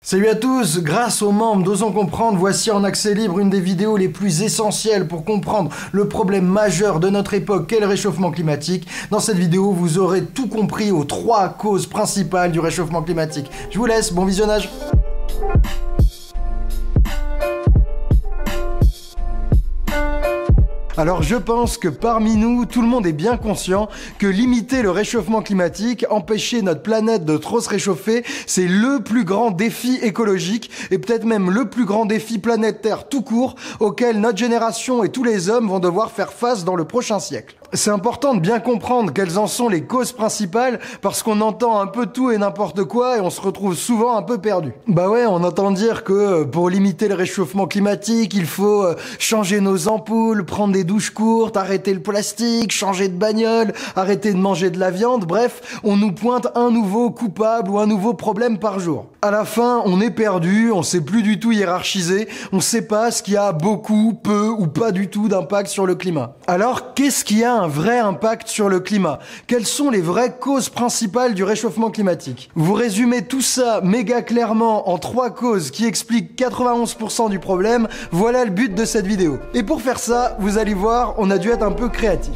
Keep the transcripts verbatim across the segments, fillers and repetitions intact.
Salut à tous, grâce aux membres d'Osons Comprendre, voici en accès libre une des vidéos les plus essentielles pour comprendre le problème majeur de notre époque qu'est le réchauffement climatique. Dans cette vidéo, vous aurez tout compris aux trois causes principales du réchauffement climatique. Je vous laisse, bon visionnage. Alors je pense que parmi nous, tout le monde est bien conscient que limiter le réchauffement climatique, empêcher notre planète de trop se réchauffer, c'est le plus grand défi écologique et peut-être même le plus grand défi planétaire tout court auquel notre génération et tous les hommes vont devoir faire face dans le prochain siècle. C'est important de bien comprendre quelles en sont les causes principales parce qu'on entend un peu tout et n'importe quoi et on se retrouve souvent un peu perdu. Bah ouais, on entend dire que pour limiter le réchauffement climatique, il faut changer nos ampoules, prendre des douches courtes, arrêter le plastique, changer de bagnole, arrêter de manger de la viande, bref, on nous pointe un nouveau coupable ou un nouveau problème par jour. À la fin, on est perdu, on sait plus du tout hiérarchiser, on sait pas ce qui a beaucoup, peu ou pas du tout d'impact sur le climat. Alors, qu'est-ce qui a un vrai impact sur le climat? Quelles sont les vraies causes principales du réchauffement climatique? Vous résumez tout ça méga clairement en trois causes qui expliquent quatre-vingt-onze pour cent du problème, voilà le but de cette vidéo. Et pour faire ça, vous allez voir, on a dû être un peu créatif.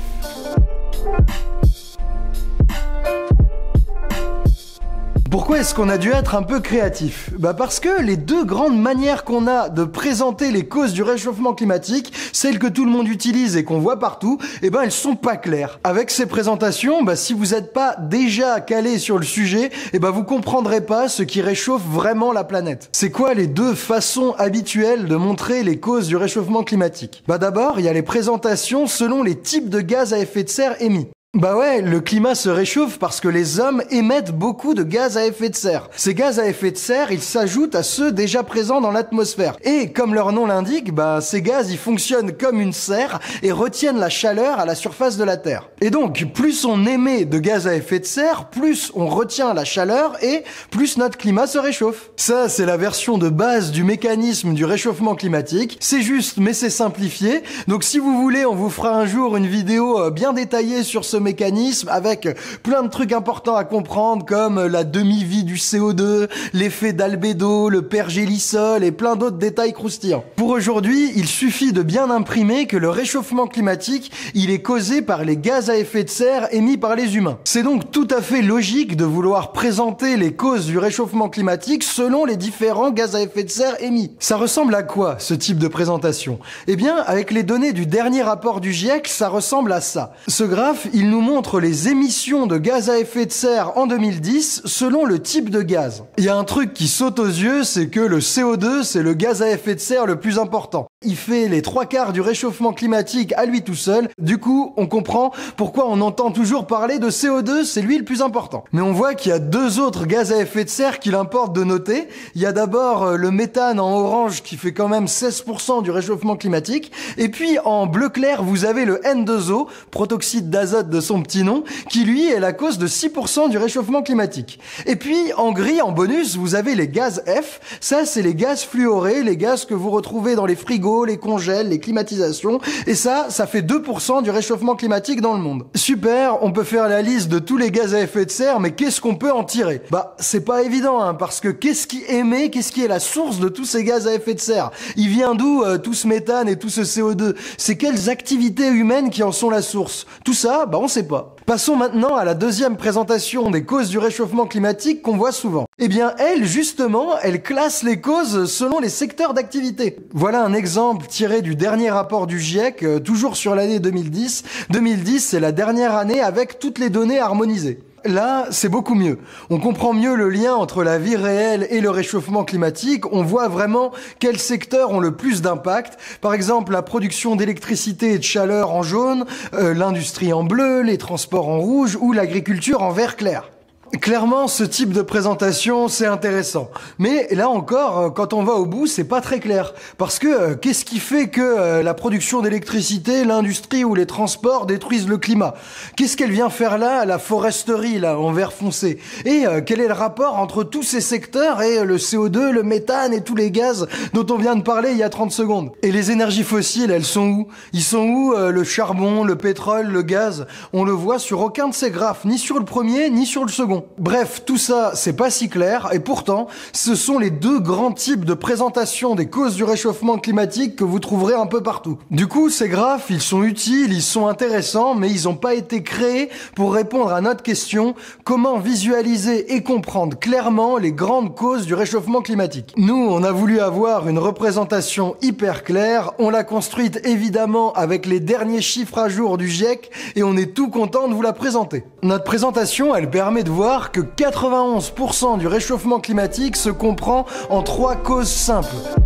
Pourquoi est-ce qu'on a dû être un peu créatif? Bah parce que les deux grandes manières qu'on a de présenter les causes du réchauffement climatique, celles que tout le monde utilise et qu'on voit partout, eh ben elles sont pas claires. Avec ces présentations, bah si vous n'êtes pas déjà calé sur le sujet, eh ben vous comprendrez pas ce qui réchauffe vraiment la planète. C'est quoi les deux façons habituelles de montrer les causes du réchauffement climatique? Bah d'abord, il y a les présentations selon les types de gaz à effet de serre émis. Bah ouais, le climat se réchauffe parce que les hommes émettent beaucoup de gaz à effet de serre. Ces gaz à effet de serre, ils s'ajoutent à ceux déjà présents dans l'atmosphère. Et comme leur nom l'indique, bah ces gaz, ils fonctionnent comme une serre et retiennent la chaleur à la surface de la Terre. Et donc, plus on émet de gaz à effet de serre, plus on retient la chaleur et plus notre climat se réchauffe. Ça, c'est la version de base du mécanisme du réchauffement climatique. C'est juste, mais c'est simplifié. Donc si vous voulez, on vous fera un jour une vidéo bien détaillée sur ce mécanisme avec plein de trucs importants à comprendre comme la demi-vie du C O deux, l'effet d'albédo, le pergélisol et plein d'autres détails croustillants. Pour aujourd'hui, il suffit de bien imprimer que le réchauffement climatique, il est causé par les gaz à effet de serre émis par les humains. C'est donc tout à fait logique de vouloir présenter les causes du réchauffement climatique selon les différents gaz à effet de serre émis. Ça ressemble à quoi, ce type de présentation? Eh bien, avec les données du dernier rapport du GIEC, ça ressemble à ça. Ce graphe, il nous montre les émissions de gaz à effet de serre en deux mille dix selon le type de gaz. Il y a un truc qui saute aux yeux, c'est que le C O deux, c'est le gaz à effet de serre le plus important. Il fait les trois quarts du réchauffement climatique à lui tout seul. Du coup, on comprend pourquoi on entend toujours parler de C O deux, c'est lui le plus important. Mais on voit qu'il y a deux autres gaz à effet de serre qu'il importe de noter. Il y a d'abord le méthane en orange qui fait quand même seize pour cent du réchauffement climatique. Et puis en bleu clair, vous avez le N deux O, protoxyde d'azote de son petit nom, qui lui est la cause de six pour cent du réchauffement climatique. Et puis en gris, en bonus, vous avez les gaz F. Ça, c'est les gaz fluorés, les gaz que vous retrouvez dans les frigos, les congèles, les climatisations, et ça, ça fait deux pour cent du réchauffement climatique dans le monde. Super, on peut faire la liste de tous les gaz à effet de serre, mais qu'est-ce qu'on peut en tirer? Bah, c'est pas évident, hein, parce que qu'est-ce qui émet, qu'est-ce qui est la source de tous ces gaz à effet de serre? Il vient d'où euh, tout ce méthane et tout ce C O deux? C'est quelles activités humaines qui en sont la source? Tout ça, bah on sait pas. Passons maintenant à la deuxième présentation des causes du réchauffement climatique qu'on voit souvent. Eh bien, elle, justement, elle classe les causes selon les secteurs d'activité. Voilà un exemple tiré du dernier rapport du GIEC, euh, toujours sur l'année deux mille dix. deux mille dix, c'est la dernière année avec toutes les données harmonisées. Là, c'est beaucoup mieux. On comprend mieux le lien entre la vie réelle et le réchauffement climatique. On voit vraiment quels secteurs ont le plus d'impact. Par exemple, la production d'électricité et de chaleur en jaune, euh, l'industrie en bleu, les transports en rouge ou l'agriculture en vert clair. Clairement, ce type de présentation, c'est intéressant. Mais là encore, quand on va au bout, c'est pas très clair. Parce que euh, qu'est-ce qui fait que euh, la production d'électricité, l'industrie ou les transports détruisent le climat? Qu'est-ce qu'elle vient faire là, la foresterie, là, en vert foncé? Et euh, quel est le rapport entre tous ces secteurs et euh, le C O deux, le méthane et tous les gaz dont on vient de parler il y a trente secondes? Et les énergies fossiles, elles sont où? Ils sont où euh, le charbon, le pétrole, le gaz? On le voit sur aucun de ces graphes, ni sur le premier, ni sur le second. non. Bref, tout ça, c'est pas si clair, et pourtant, ce sont les deux grands types de présentation des causes du réchauffement climatique que vous trouverez un peu partout. Du coup, ces graphes, ils sont utiles, ils sont intéressants, mais ils n'ont pas été créés pour répondre à notre question, comment visualiser et comprendre clairement les grandes causes du réchauffement climatique. Nous, on a voulu avoir une représentation hyper claire, on l'a construite évidemment avec les derniers chiffres à jour du GIEC, et on est tout content de vous la présenter. Notre présentation, elle permet de voir que quatre-vingt-onze pour cent du réchauffement climatique se comprend en trois causes simples.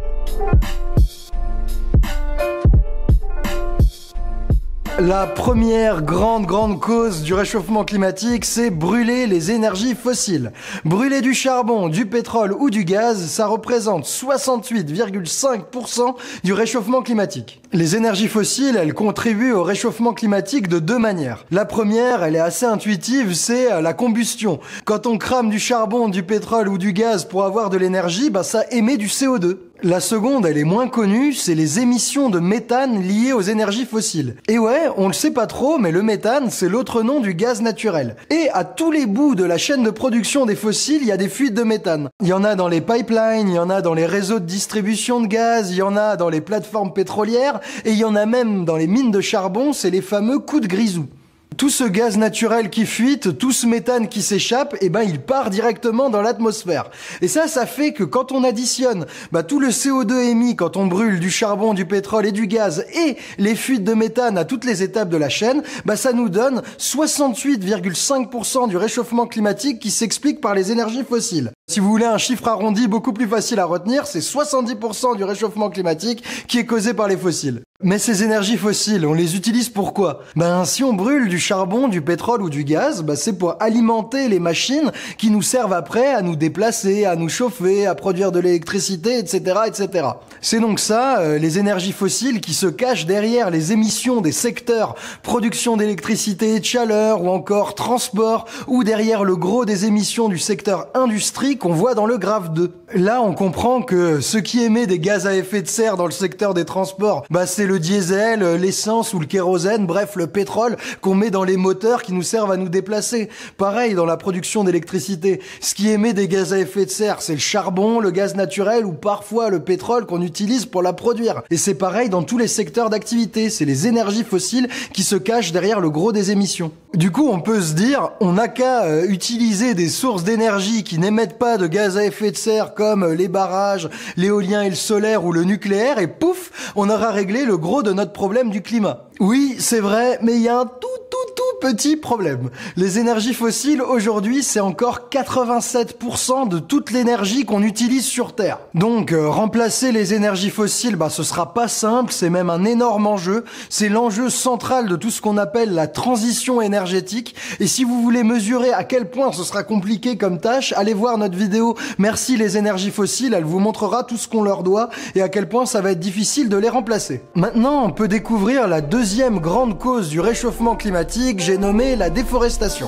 La première grande grande cause du réchauffement climatique, c'est brûler les énergies fossiles. Brûler du charbon, du pétrole ou du gaz, ça représente soixante-huit virgule cinq pour cent du réchauffement climatique. Les énergies fossiles, elles contribuent au réchauffement climatique de deux manières. La première, elle est assez intuitive, c'est la combustion. Quand on crame du charbon, du pétrole ou du gaz pour avoir de l'énergie, bah ça émet du C O deux. La seconde, elle est moins connue, c'est les émissions de méthane liées aux énergies fossiles. Et ouais, on le sait pas trop, mais le méthane, c'est l'autre nom du gaz naturel. Et à tous les bouts de la chaîne de production des fossiles, il y a des fuites de méthane. Il y en a dans les pipelines, il y en a dans les réseaux de distribution de gaz, il y en a dans les plateformes pétrolières, et il y en a même dans les mines de charbon, c'est les fameux coups de grisou. Tout ce gaz naturel qui fuite, tout ce méthane qui s'échappe, eh ben il part directement dans l'atmosphère. Et ça, ça fait que quand on additionne bah, tout le C O deux émis quand on brûle du charbon, du pétrole et du gaz et les fuites de méthane à toutes les étapes de la chaîne, bah ça nous donne soixante-huit virgule cinq pour cent du réchauffement climatique qui s'explique par les énergies fossiles. Si vous voulez un chiffre arrondi beaucoup plus facile à retenir, c'est soixante-dix pour cent du réchauffement climatique qui est causé par les fossiles. Mais ces énergies fossiles, on les utilise pourquoi? Ben, si on brûle du charbon, du pétrole ou du gaz, ben, c'est pour alimenter les machines qui nous servent après à nous déplacer, à nous chauffer, à produire de l'électricité, et cetera, et cetera. C'est donc ça, euh, les énergies fossiles qui se cachent derrière les émissions des secteurs production d'électricité et de chaleur ou encore transport ou derrière le gros des émissions du secteur industrie qu'on voit dans le graphe deux. Là, on comprend que ce qui émet des gaz à effet de serre dans le secteur des transports, bah, c'est le diesel, l'essence ou le kérosène, bref, le pétrole qu'on met dans les moteurs qui nous servent à nous déplacer. Pareil dans la production d'électricité. Ce qui émet des gaz à effet de serre, c'est le charbon, le gaz naturel ou parfois le pétrole qu'on utilise pour la produire. Et c'est pareil dans tous les secteurs d'activité. C'est les énergies fossiles qui se cachent derrière le gros des émissions. Du coup, on peut se dire, on n'a qu'à euh, utiliser des sources d'énergie qui n'émettent pas de gaz à effet de serre comme les barrages, l'éolien et le solaire ou le nucléaire et pouf, on aura réglé le gros de notre problème du climat. Oui, c'est vrai, mais il y a un tout tout tout petit problème. Les énergies fossiles, aujourd'hui, c'est encore quatre-vingt-sept pour cent de toute l'énergie qu'on utilise sur Terre. Donc, euh, remplacer les énergies fossiles, bah, ce sera pas simple, c'est même un énorme enjeu. C'est l'enjeu central de tout ce qu'on appelle la transition énergétique. Et si vous voulez mesurer à quel point ce sera compliqué comme tâche, allez voir notre vidéo « Merci les énergies fossiles », elle vous montrera tout ce qu'on leur doit et à quel point ça va être difficile de les remplacer. Maintenant, on peut découvrir la deuxième grande cause du réchauffement climatique, j'ai nommé la déforestation.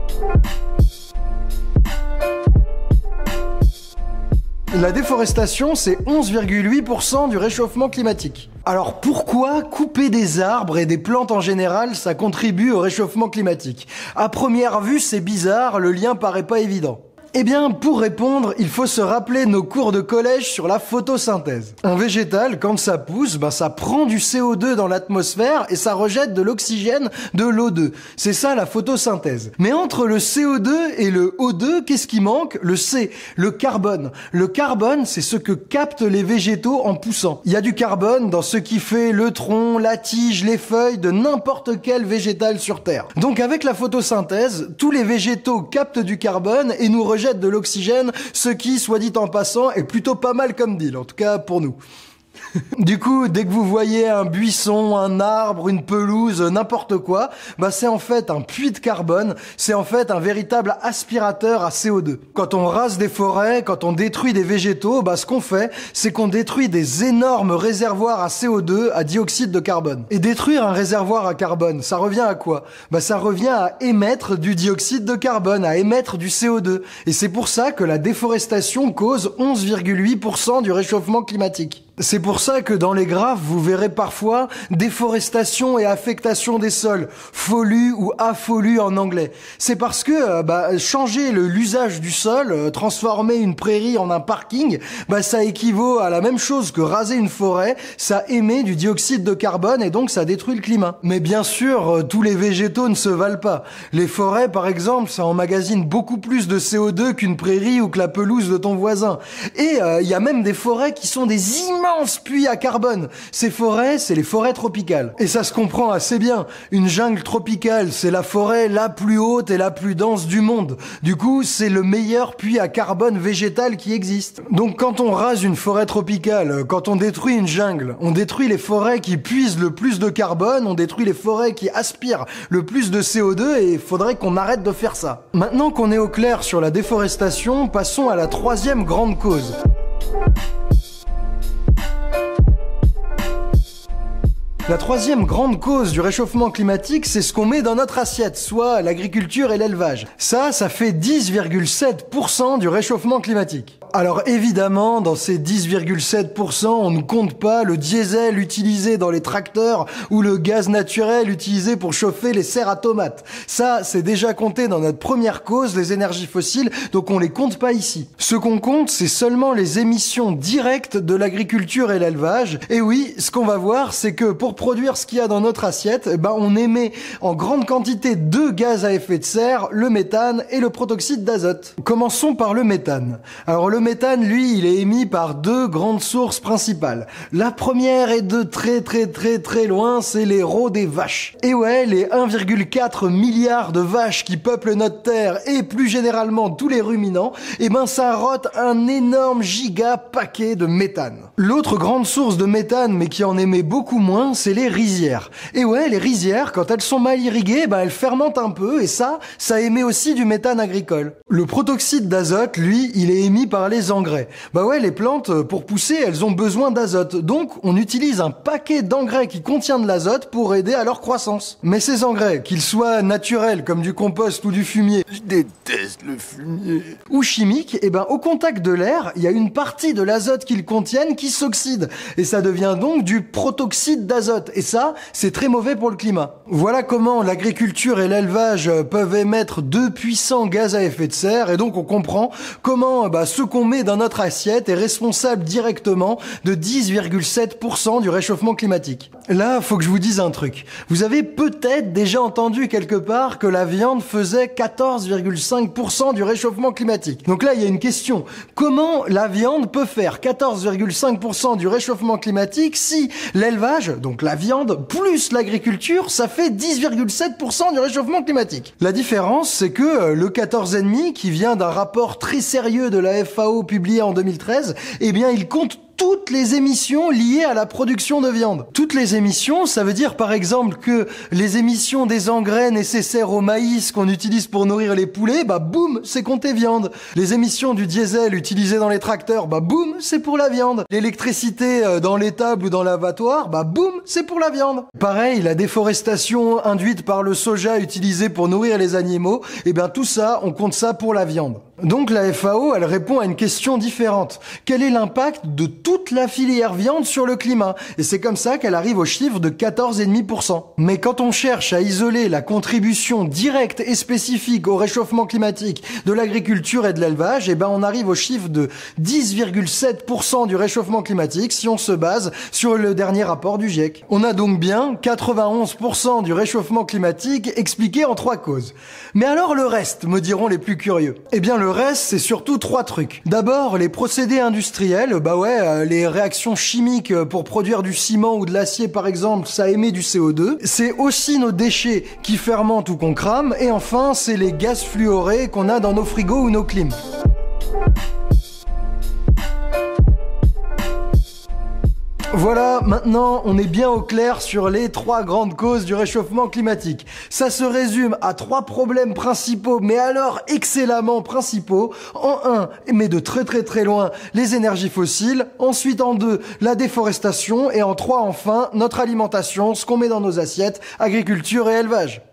La déforestation, c'est onze virgule huit pour cent du réchauffement climatique. Alors pourquoi couper des arbres et des plantes en général, ça contribue au réchauffement climatique? À première vue, c'est bizarre, le lien paraît pas évident. Eh bien, pour répondre, il faut se rappeler nos cours de collège sur la photosynthèse. Un végétal, quand ça pousse, ben ça prend du C O deux dans l'atmosphère et ça rejette de l'oxygène de l'O deux. C'est ça la photosynthèse. Mais entre le C O deux et le O deux, qu'est-ce qui manque? Le C, le carbone. Le carbone, c'est ce que captent les végétaux en poussant. Il y a du carbone dans ce qui fait le tronc, la tige, les feuilles de n'importe quel végétal sur Terre. Donc avec la photosynthèse, tous les végétaux captent du carbone et nous rejettent de l'oxygène, ce qui, soit dit en passant, est plutôt pas mal comme deal, en tout cas pour nous. Du coup, dès que vous voyez un buisson, un arbre, une pelouse, n'importe quoi, bah c'est en fait un puits de carbone, c'est en fait un véritable aspirateur à C O deux. Quand on rase des forêts, quand on détruit des végétaux, bah ce qu'on fait, c'est qu'on détruit des énormes réservoirs à C O deux, à dioxyde de carbone. Et détruire un réservoir à carbone, ça revient à quoi? Bah ça revient à émettre du dioxyde de carbone, à émettre du C O deux. Et c'est pour ça que la déforestation cause onze virgule huit pour cent du réchauffement climatique. C'est pour ça que dans les graphes, vous verrez parfois déforestation et affectation des sols, FOLU ou AFOLU en anglais. C'est parce que euh, bah, changer le, l'usage du sol, euh, transformer une prairie en un parking, bah, ça équivaut à la même chose que raser une forêt, ça émet du dioxyde de carbone et donc ça détruit le climat. Mais bien sûr, euh, tous les végétaux ne se valent pas. Les forêts, par exemple, ça emmagasine beaucoup plus de C O deux qu'une prairie ou que la pelouse de ton voisin. Et il euh, y a même des forêts qui sont des immenses puits à carbone. Ces forêts, c'est les forêts tropicales. Et ça se comprend assez bien. Une jungle tropicale, c'est la forêt la plus haute et la plus dense du monde. Du coup, c'est le meilleur puits à carbone végétal qui existe. Donc quand on rase une forêt tropicale, quand on détruit une jungle, on détruit les forêts qui puisent le plus de carbone, on détruit les forêts qui aspirent le plus de C O deux et il faudrait qu'on arrête de faire ça. Maintenant qu'on est au clair sur la déforestation, passons à la troisième grande cause. La troisième grande cause du réchauffement climatique, c'est ce qu'on met dans notre assiette, soit l'agriculture et l'élevage. Ça, ça fait dix virgule sept pour cent du réchauffement climatique. Alors évidemment, dans ces dix virgule sept pour cent, on ne compte pas le diesel utilisé dans les tracteurs ou le gaz naturel utilisé pour chauffer les serres à tomates. Ça, c'est déjà compté dans notre première cause, les énergies fossiles, donc on les compte pas ici. Ce qu'on compte, c'est seulement les émissions directes de l'agriculture et l'élevage. Et oui, ce qu'on va voir, c'est que pour produire ce qu'il y a dans notre assiette, eh ben on émet en grande quantité deux gaz à effet de serre, le méthane et le protoxyde d'azote. Commençons par le méthane. Alors le méthane, lui, il est émis par deux grandes sources principales. La première est de très très très très loin, c'est les rots des vaches. Et ouais, les un virgule quatre milliard de vaches qui peuplent notre terre et plus généralement tous les ruminants, eh ben ça rote un énorme giga paquet de méthane. L'autre grande source de méthane, mais qui en émet beaucoup moins, c'est les rizières. Et ouais, les rizières, quand elles sont mal irriguées, ben elles fermentent un peu et ça, ça émet aussi du méthane agricole. Le protoxyde d'azote, lui, il est émis par les engrais. Bah ouais, les plantes, pour pousser, elles ont besoin d'azote. Donc, on utilise un paquet d'engrais qui contient de l'azote pour aider à leur croissance. Mais ces engrais, qu'ils soient naturels, comme du compost ou du fumier, je déteste le fumier, ou chimiques, eh ben, au contact de l'air, il y a une partie de l'azote qu'ils contiennent qui s'oxyde. Et ça devient donc du protoxyde d'azote. Et ça, c'est très mauvais pour le climat. Voilà comment l'agriculture et l'élevage peuvent émettre deux puissants gaz à effet de serre. Et donc, on comprend comment bah, ce qu'on met dans notre assiette est responsable directement de dix virgule sept pour cent du réchauffement climatique. Là, faut que je vous dise un truc. Vous avez peut-être déjà entendu quelque part que la viande faisait quatorze virgule cinq pour cent du réchauffement climatique. Donc là, il y a une question. Comment la viande peut faire quatorze virgule cinq pour cent du réchauffement climatique si l'élevage, donc la viande, plus l'agriculture, ça fait dix virgule sept pour cent du réchauffement climatique? La différence, c'est que le quatorze virgule cinq, qui vient d'un rapport très sérieux de la F A O publié en deux mille treize, eh bien, il compte toutes les émissions liées à la production de viande. Toutes les émissions, ça veut dire par exemple que les émissions des engrais nécessaires au maïs qu'on utilise pour nourrir les poulets, bah boum, c'est compté viande. Les émissions du diesel utilisé dans les tracteurs, bah boum, c'est pour la viande. L'électricité dans l'étable ou dans l'abattoir, bah boum, c'est pour la viande. Pareil, la déforestation induite par le soja utilisé pour nourrir les animaux, eh bien tout ça, on compte ça pour la viande. Donc la F A O, elle répond à une question différente. Quel est l'impact de toute la filière viande sur le climat? Et c'est comme ça qu'elle arrive au chiffre de quatorze virgule cinq pour cent. Mais quand on cherche à isoler la contribution directe et spécifique au réchauffement climatique de l'agriculture et de l'élevage, eh ben on arrive au chiffre de dix virgule sept pour cent du réchauffement climatique si on se base sur le dernier rapport du GIEC. On a donc bien quatre-vingt-onze pour cent du réchauffement climatique expliqué en trois causes. Mais alors le reste, me diront les plus curieux. Eh bien le reste, c'est surtout trois trucs. D'abord, les procédés industriels, bah ouais, euh, les réactions chimiques pour produire du ciment ou de l'acier par exemple, ça émet du C O deux. C'est aussi nos déchets qui fermentent ou qu'on crame. Et enfin, c'est les gaz fluorés qu'on a dans nos frigos ou nos clims. Voilà, maintenant on est bien au clair sur les trois grandes causes du réchauffement climatique. Ça se résume à trois problèmes principaux, mais alors excellemment principaux. En un, mais de très très très loin, les énergies fossiles. Ensuite en deux, la déforestation. Et en trois, enfin, notre alimentation, ce qu'on met dans nos assiettes, agriculture et élevage.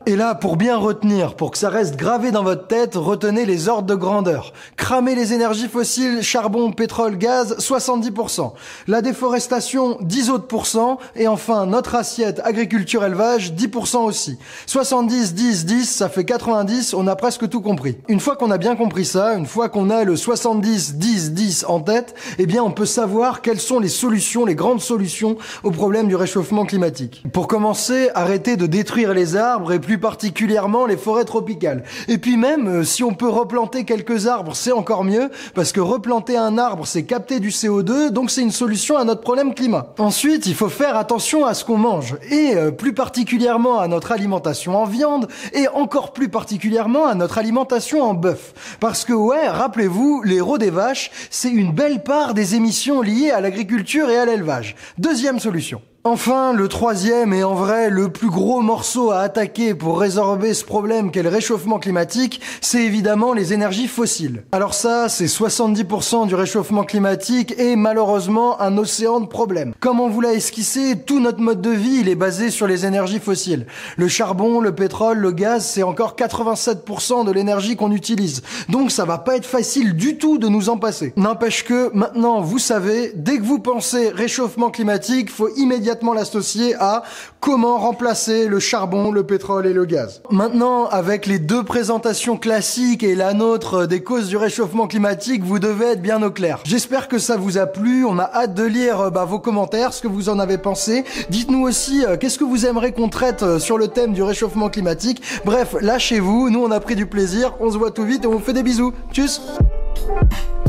Et là, pour bien retenir, pour que ça reste gravé dans votre tête, retenez les ordres de grandeur. Cramer les énergies fossiles, charbon, pétrole, gaz, soixante-dix pour cent. La déforestation, dix autres pourcents. Et enfin, notre assiette, agriculture, élevage, dix pour cent aussi. soixante-dix, dix, dix, ça fait quatre-vingt-dix, on a presque tout compris. Une fois qu'on a bien compris ça, une fois qu'on a le soixante-dix, dix, dix en tête, eh bien, on peut savoir quelles sont les solutions, les grandes solutions au problème du réchauffement climatique. Pour commencer, arrêtez de détruire les arbres et plus particulièrement les forêts tropicales. Et puis même, euh, si on peut replanter quelques arbres, c'est encore mieux, parce que replanter un arbre, c'est capter du C O deux, donc c'est une solution à notre problème climat. Ensuite, il faut faire attention à ce qu'on mange, et euh, plus particulièrement à notre alimentation en viande, et encore plus particulièrement à notre alimentation en bœuf. Parce que ouais, rappelez-vous, l'héros des vaches, c'est une belle part des émissions liées à l'agriculture et à l'élevage. Deuxième solution. Enfin, le troisième et en vrai le plus gros morceau à attaquer pour résorber ce problème qu'est le réchauffement climatique, c'est évidemment les énergies fossiles. Alors ça, c'est soixante-dix pour cent du réchauffement climatique et malheureusement un océan de problèmes. Comme on vous l'a esquissé, tout notre mode de vie, il est basé sur les énergies fossiles. Le charbon, le pétrole, le gaz, c'est encore quatre-vingt-sept pour cent de l'énergie qu'on utilise. Donc ça va pas être facile du tout de nous en passer. N'empêche que, maintenant, vous savez, dès que vous pensez réchauffement climatique, faut immédiatement l'associer à comment remplacer le charbon, le pétrole et le gaz. Maintenant, avec les deux présentations classiques et la nôtre des causes du réchauffement climatique, vous devez être bien au clair. J'espère que ça vous a plu, on a hâte de lire bah, vos commentaires, ce que vous en avez pensé. Dites-nous aussi euh, qu'est-ce que vous aimeriez qu'on traite euh, sur le thème du réchauffement climatique. Bref, lâchez-vous, nous on a pris du plaisir, on se voit tout vite et on vous fait des bisous. Tchuss.